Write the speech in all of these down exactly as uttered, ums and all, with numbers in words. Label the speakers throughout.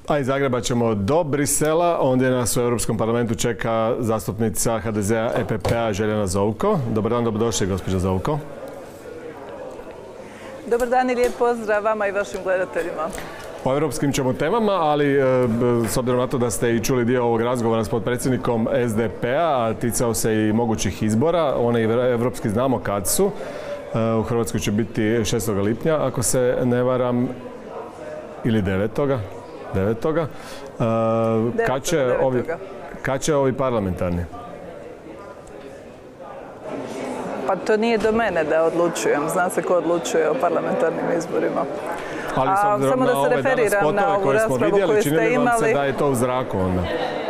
Speaker 1: A iz Zagreba ćemo do Brisela, ondje nas u Europskom parlamentu čeka zastupnica H D Z-a E P P-a Željana Zovko. Dobar dan, dobrodošli, gospođo Zovko.
Speaker 2: Dobar dan i lijep pozdrav vama i vašim gledateljima.
Speaker 1: O europskim ćemo temama, ali s obzirom na to da ste i čuli dio ovog razgovora s potpredsjednikom S D P-a, a ticao se i mogućih izbora, one evropski znamo kad su. U Hrvatskoj će biti šestog lipnja, ako se ne varam, ili devetoga devetoga Kad će ovi, kad će ovi parlamentarni?
Speaker 2: Pa to nije do mene da odlučujem. Zna se ko odlučuje o parlamentarnim izborima.
Speaker 1: Ali s obzirom na ove danas spotove koje smo vidjeli, čini li vam se da je to u zraku onda?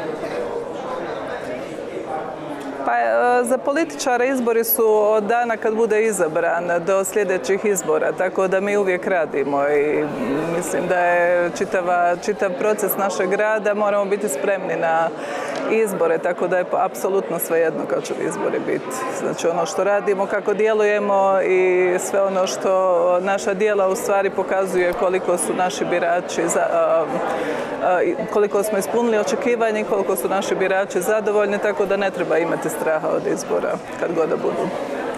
Speaker 2: Pa za političare izbori su od dana kad bude izabran do sljedećih izbora, tako da mi uvijek radimo i mislim da je čitava, čitav proces našeg rada, moramo biti spremni na izbore, tako da je apsolutno svejedno kad će izbori biti. Znači ono što radimo, kako djelujemo i sve ono što naša djela u stvari pokazuje koliko su naši birači, za, a, a, koliko smo ispunili očekivanje i koliko su naši birači zadovoljni, tako da ne treba imati straha od izbora kad god da budu.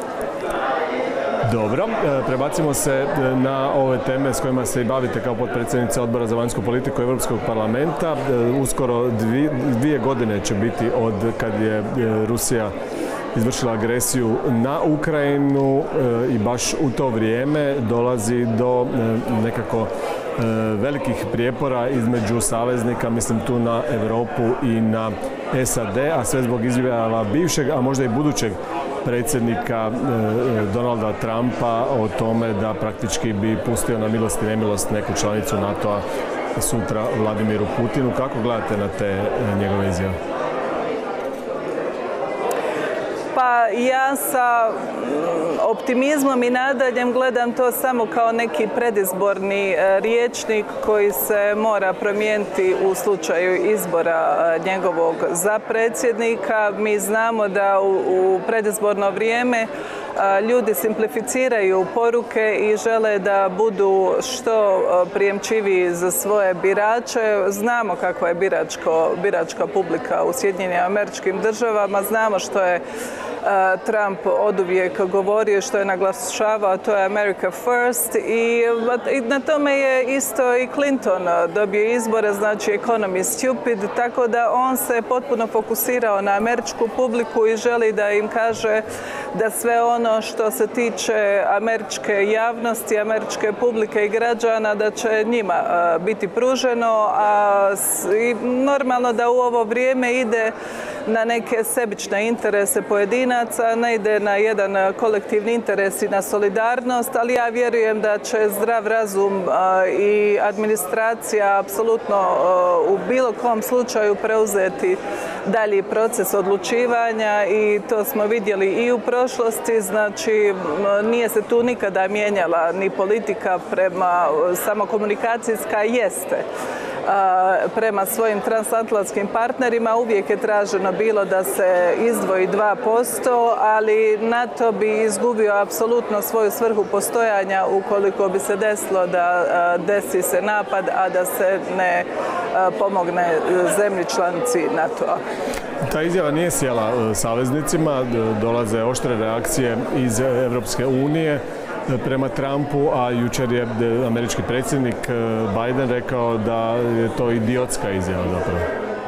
Speaker 1: Dobro, prebacimo se na ove teme s kojima se i bavite kao potpredsjednica Odbora za vanjsku politiku Europskog parlamenta. Uskoro dvije, dvije godine će biti od kad je Rusija izvršila agresiju na Ukrajinu i baš u to vrijeme dolazi do nekako velikih prijepora između saveznika, mislim tu na Europu i na S A D, a sve zbog izjava bivšeg, a možda i budućeg predsjednika Donalda Trumpa o tome da praktički bi pustio na milost i nemilost neku članicu NATO-a sutra Vladimiru Putinu. Kako gledate na te njegove izjave?
Speaker 2: Pa ja sa optimizmom i nadaljem gledam to samo kao neki predizborni rječnik koji se mora promijeniti u slučaju izbora njegovog za predsjednika. Mi znamo da u, u predizborno vrijeme ljudi simplificiraju poruke i žele da budu što prijemčiviji za svoje birače. Znamo kakva je biračko, biračka publika u Sjedinjenim Američkim Državama, znamo što je Trump oduvijek govorio, što je naglašavao, to je America First i na tome je isto i Clinton dobio izbore, znači economy stupid, tako da on se potpuno fokusirao na američku publiku i želi da im kaže da sve ono što se tiče američke javnosti, američke publike i građana, da će njima biti pruženo, a i normalno da u ovo vrijeme ide na neke sebične interese pojedinaca, ne ide na jedan kolektivni interes i na solidarnost, ali ja vjerujem da će zdrav razum i administracija apsolutno u bilo kom slučaju preuzeti dalji proces odlučivanja i to smo vidjeli i u prošlosti, znači nije se tu nikada mijenjala ni politika prema, samo komunikacijska jeste prema svojim transatlantskim partnerima. Uvijek je traženo bilo da se izdvoji dva posto, ali NATO bi izgubio apsolutno svoju svrhu postojanja ukoliko bi se desilo da desi se napad, a da se ne pomogne zemlji članici NATO-a.
Speaker 1: Ta izjava nije sjela saveznicima, dolaze oštre reakcije iz Europske unije prema Trumpu, a jučer je američki predsjednik Biden rekao da je to idiotska izjava zapravo.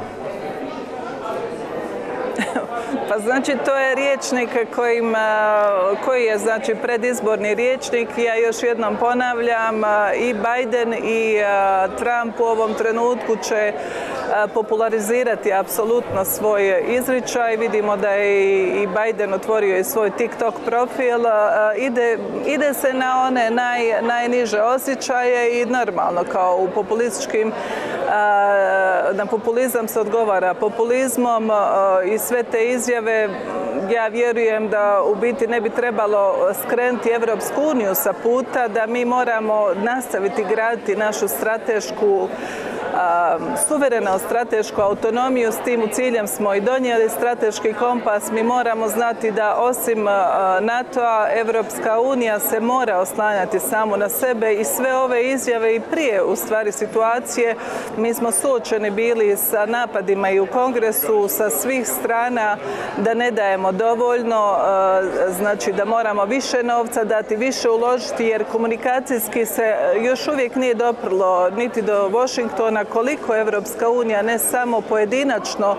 Speaker 2: Pa znači to je rječnik kojim, koji je znači predizborni rječnik. Ja još jednom ponavljam, i Biden i Trump u ovom trenutku će popularizirati apsolutno svoj izričaj. Vidimo da je i Biden otvorio i svoj TikTok profil. Ide, ide se na one naj, najniže osjećaje i normalno kao u populističkim, na populizam se odgovara populizmom i sve te izjave. Ja vjerujem da u biti ne bi trebalo skrenuti Evropsku uniju sa puta, da mi moramo nastaviti graditi našu stratešku suverenu stratešku autonomiju. S tim u ciljem smo i donijeli strateški kompas. Mi moramo znati da osim NATO-a, Evropska unija se mora oslanjati samo na sebe i sve ove izjave i prije u stvari situacije. Mi smo suočeni bili sa napadima i u Kongresu sa svih strana da ne dajemo dovoljno, znači da moramo više novca dati, više uložiti jer komunikacijski se još uvijek nije doprlo niti do Washingtona koliko Evropska unija ne samo pojedinačno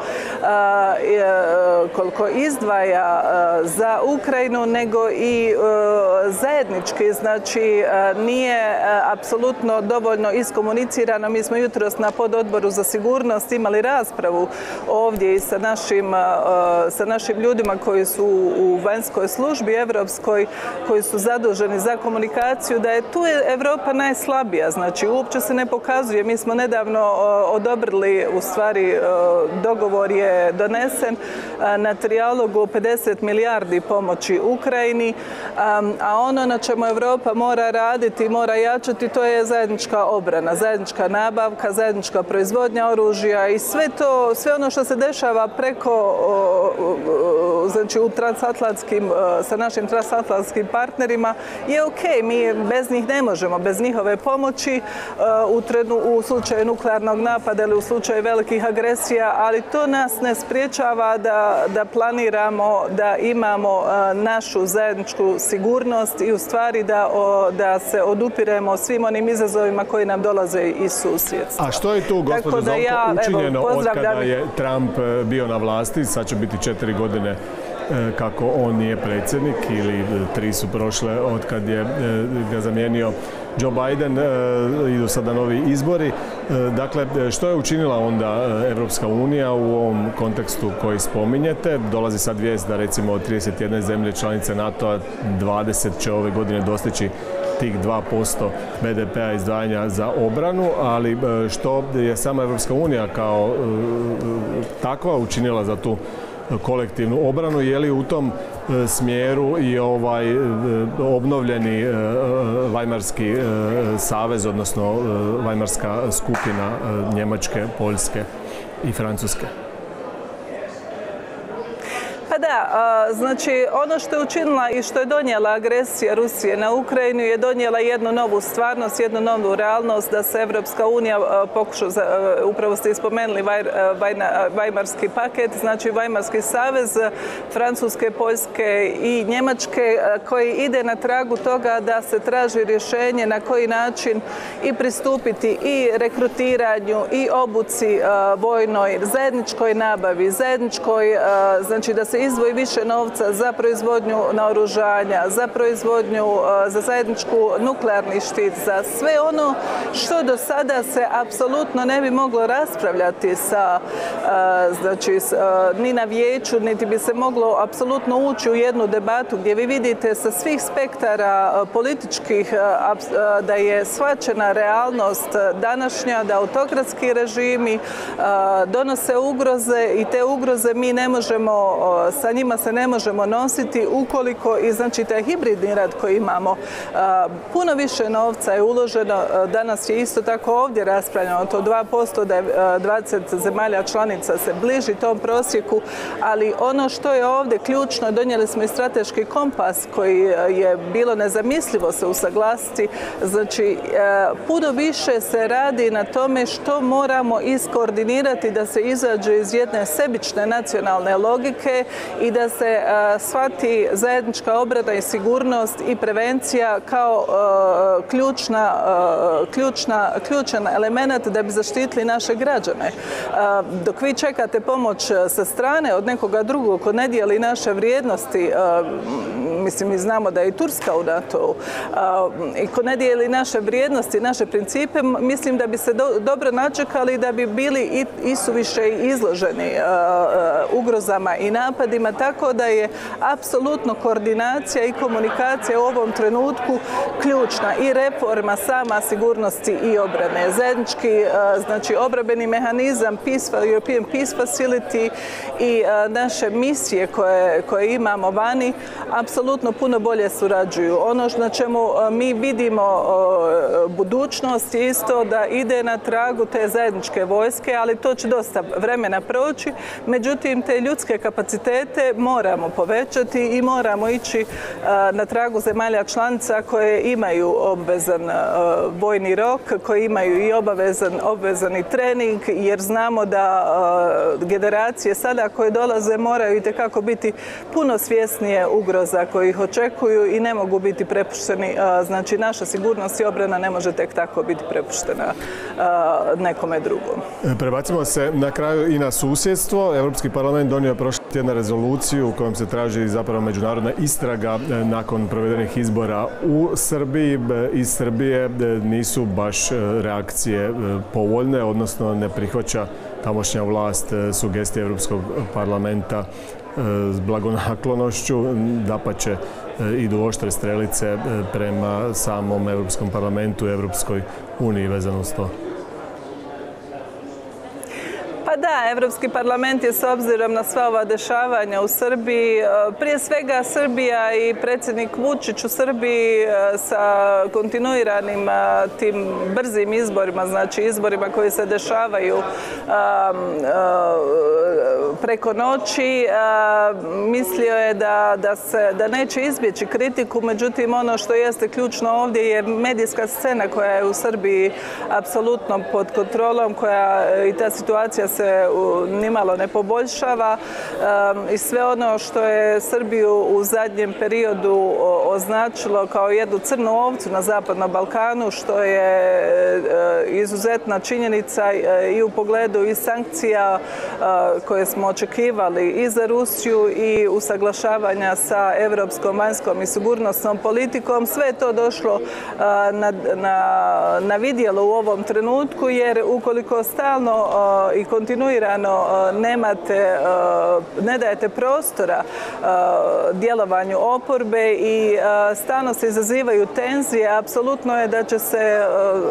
Speaker 2: koliko izdvaja za Ukrajinu nego i zajednički, znači nije apsolutno dovoljno iskomunicirano. Mi smo jutros na pododboru za sigurnost imali raspravu ovdje i sa našim, sa našim ljudima koji su u vanjskoj službi evropskoj, koji su zaduženi za komunikaciju, da je tu Europa najslabija, znači uopće se ne pokazuje. Mi smo nedavno odobrili, u stvari dogovor je donesen na trijalogu pedeset milijardi pomoći Ukrajini, a ono na čemu Europa mora raditi, mora jačati, to je zajednička obrana, zajednička nabavka, zajednička proizvodnja oružja i sve to, sve ono što se dešava preko, znači u transatlantskim, sa našim transatlantskim partnerima je ok, mi bez njih ne možemo, bez njihove pomoći u, trenu, u slučaju nuklearnog napada ili u slučaju velikih agresija, ali to nas ne spriječava da, da planiramo, da imamo našu zajedničku sigurnost i u stvari da, da se odupiremo svim onim izazovima koji nam dolaze iz susjedstva.
Speaker 1: A što je tu, gospođo Zovko, ja, učinjeno evo, od kada je Trump bio na vlasti? Sad će biti četiri godine kako on nije predsjednik ili tri su prošle od kad je ga zamijenio Joe Biden, idu sada novi izbori. Dakle, što je učinila onda Evropska unija u ovom kontekstu koji spominjete? Dolazi sad vijest da recimo od trideset jedne zemlje članice NATO-a dvadeset će ove godine dostići tih dva posto be de pea izdvajanja za obranu, ali što je sama Evropska unija kao takva učinila za tu kolektivnu obranu, je li u tom smjeru i ovaj obnovljeni Vajmarski savez, odnosno Vajmarska skupina Njemačke, Poljske i Francuske?
Speaker 2: Pa da, znači ono što je učinila i što je donijela agresija Rusije na Ukrajinu je donijela jednu novu stvarnost, jednu novu realnost da se Evropska unija pokuša, upravo ste ispomenuli Vajmarski paket, znači Vajmarski savez Francuske, Poljske i Njemačke koji ide na tragu toga da se traži rješenje na koji način i pristupiti i rekrutiranju i obuci vojnoj, zajedničkoj nabavi, zajedničkoj, znači da se izdvoji više novca za proizvodnju naoružanja, za proizvodnju, za zajedničku nuklearni štit, za sve ono što do sada se apsolutno ne bi moglo raspravljati sa, znači, ni na vijeću, niti bi se moglo apsolutno ući u jednu debatu gdje vi vidite sa svih spektara političkih da je shvaćena realnost današnja, da autokratski režimi donose ugroze i te ugroze mi ne možemo, sa njima se ne možemo nositi ukoliko i znači taj hibridni rat koji imamo. Puno više novca je uloženo, danas je isto tako ovdje raspravljeno to dva posto da je dvadeset zemalja članica se bliži tom prosjeku, ali ono što je ovdje ključno, donijeli smo i strateški kompas koji je bilo nezamislivo se usaglasiti, znači puno više se radi na tome što moramo iskoordinirati da se izađe iz jedne sebične nacionalne logike i da se uh, shvati zajednička obrana i sigurnost i prevencija kao uh, ključna, uh, ključna, ključan element da bi zaštitili naše građane. Uh, dok vi čekate pomoć sa strane od nekoga drugog ko ne dijeli naše vrijednosti, uh, mislim mi znamo da je i Turska u NATO-u, uh, i ko ne dijeli naše vrijednosti, naše principe, mislim da bi se do, dobro načekali da bi bili i, i suviše izloženi uh, ugrozama i napadima, tako da je apsolutno koordinacija i komunikacija u ovom trenutku ključna i reforma sama sigurnosti i obrane. Zajednički, znači, obrambeni mehanizam Peace, European Peace Facility i naše misije koje, koje imamo vani, apsolutno apsolutno puno bolje surađuju. Ono na čemu mi vidimo budućnost je isto da ide na tragu te zajedničke vojske, ali to će dosta vremena proći. Međutim, te ljudske kapacitete moramo povećati i moramo ići na tragu zemalja članica koje imaju obvezan vojni rok, koji imaju i obavezan, obvezani trening, jer znamo da generacije sada koje dolaze moraju itekako biti puno svjesnije ugroza koji ih očekuju i ne mogu biti prepušteni. Znači, naša sigurnost i obrana ne može tek tako biti prepuštena nekome drugom.
Speaker 1: Prebacimo se na kraju i na susjedstvo. Europski parlament donio prošli tjedan rezoluciju u kojom se traži zapravo međunarodna istraga nakon provedenih izbora u Srbiji. Iz Srbije nisu baš reakcije povoljne, odnosno ne prihvaća tamošnja vlast sugestije Europskog parlamenta s blagonaklonošću. Dapače, idu oštre strelice prema samom Europskom parlamentu i Europskoj uniji vezano uz to.
Speaker 2: Pa da, Europski parlament je s obzirom na sva ova dešavanja u Srbiji, prije svega Srbija i predsjednik Vučić u Srbiji sa kontinuiranim tim brzim izborima, znači izborima koji se dešavaju preko noći, mislio je da, da, se, da neće izbjeći kritiku, međutim ono što jeste ključno ovdje je medijska scena koja je u Srbiji apsolutno pod kontrolom, koja i ta situacija se nimalo ne poboljšava i sve ono što je Srbiju u zadnjem periodu označilo kao jednu crnu ovcu na Zapadnom Balkanu, što je izuzetna činjenica i u pogledu i sankcija koje smo očekivali i za Rusiju i usaglašavanja sa europskom vanjskom i sigurnosnom politikom. Sve je to došlo na, na, na vidjelo u ovom trenutku, jer ukoliko stalno i kontinuirano nemate, ne dajete prostora djelovanju oporbe i stalno se izazivaju tenzije, apsolutno je da će se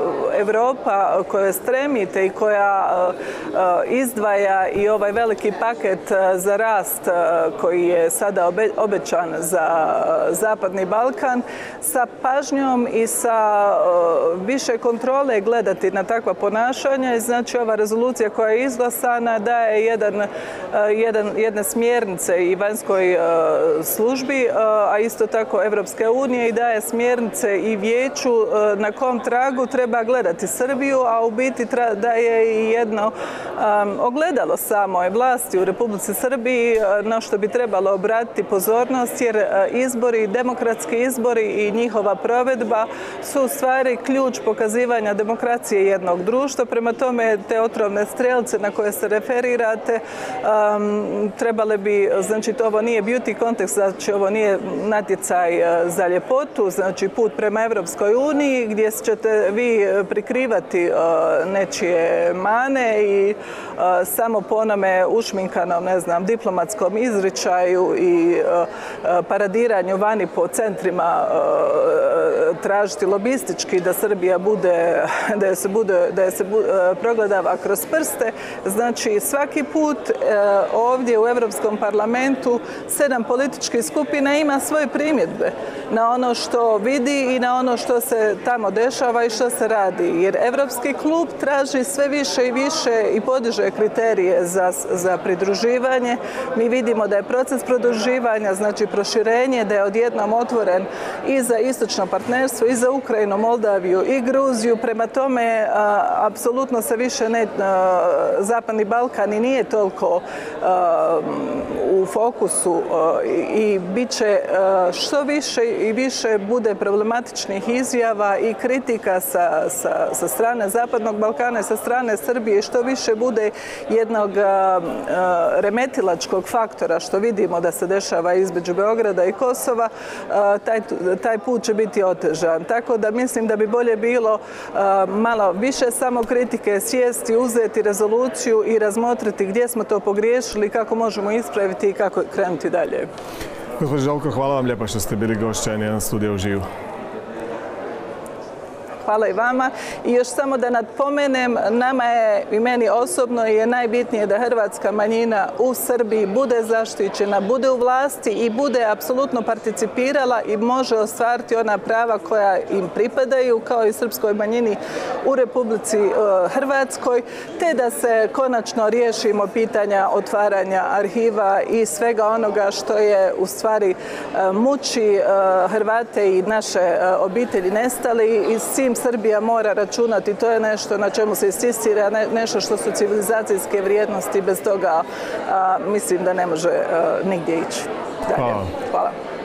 Speaker 2: Europa koja stremite i koja izdvaja i ovaj veliki paket za rast koji je sada obećan za Zapadni Balkan, sa pažnjom i sa više kontrole gledati na takva ponašanja. Znači, ova rezolucija koja je izglasana daje jedan, jedan, jedne smjernice i vanjskoj službi, a isto tako Evropske unije, i daje smjernice i vijeću na kom tragu treba gledati Srbiju, a u biti daje i jedno um, ogledalo samoj vlasti u Republici Srbiji na što bi trebalo obratiti pozornost, jer izbori, demokratski izbori i njihova provedba su u stvari ključ pokazivanja demokracije jednog društva. Prema tome, te otrovne strelce na koje se referirate um, trebale bi, znači ovo nije beauty kontekst, znači ovo nije natjecaj za ljepotu, znači put prema Evropskoj uniji gdje ćete vi prikrivati uh, nečije mane i uh, samo po onome ušminkanom, ne znam, diplomatskom izričaju i uh, paradiranju vani po centrima uh, tražiti lobistički da Srbija bude, da je se, bude, da je se bu, uh, progledava kroz prste. Znači, svaki put uh, ovdje u Europskom parlamentu sedam političkih skupina ima svoje primjedbe na ono što vidi i na ono što se tamo dešava i što se radi. Jer Europski klub traži sve više i više i podiže kriterije za, za pridruživanje. Mi vidimo da je proces pridruživanja, znači proširenje, da je odjednom otvoren i za istočno partnerstvo, i za Ukrajinu, Moldaviju i Gruziju. Prema tome, a, apsolutno se više ne, a, Zapadni Balkan i nije toliko a, u fokusu a, i bit će a, što više i više bude problematičnih izjava i kritika sa, sa, sa strane Zapadnog Balkana i sa strane Srbije, što više bude jednog a, a, remetilačkog faktora, što vidimo da se dešava između Beograda i Kosova, a, taj, taj put će biti otežan. Tako da mislim da bi bolje bilo a, malo više samokritike, sjesti, uzeti rezoluciju i razmotriti gdje smo to pogriješili, kako možemo ispraviti i kako krenuti dalje.
Speaker 1: Gospođo Žalko, hvala vam lijepa što ste bili gošća na jedan studiju uživo.
Speaker 2: hvala i vama. I još samo da napomenem, nama je i meni osobno je najbitnije da hrvatska manjina u Srbiji bude zaštićena, bude u vlasti i bude apsolutno participirala i može ostvariti ona prava koja im pripadaju kao i srpskoj manjini u Republici Hrvatskoj, te da se konačno riješimo pitanja otvaranja arhiva i svega onoga što je u stvari muči Hrvate i naše obitelji nestali i s tim Srbija mora računati. To je nešto na čemu se insistira, nešto što su civilizacijske vrijednosti, bez toga a, mislim da ne može a, nigdje ići.
Speaker 1: Hvala.
Speaker 2: Hvala.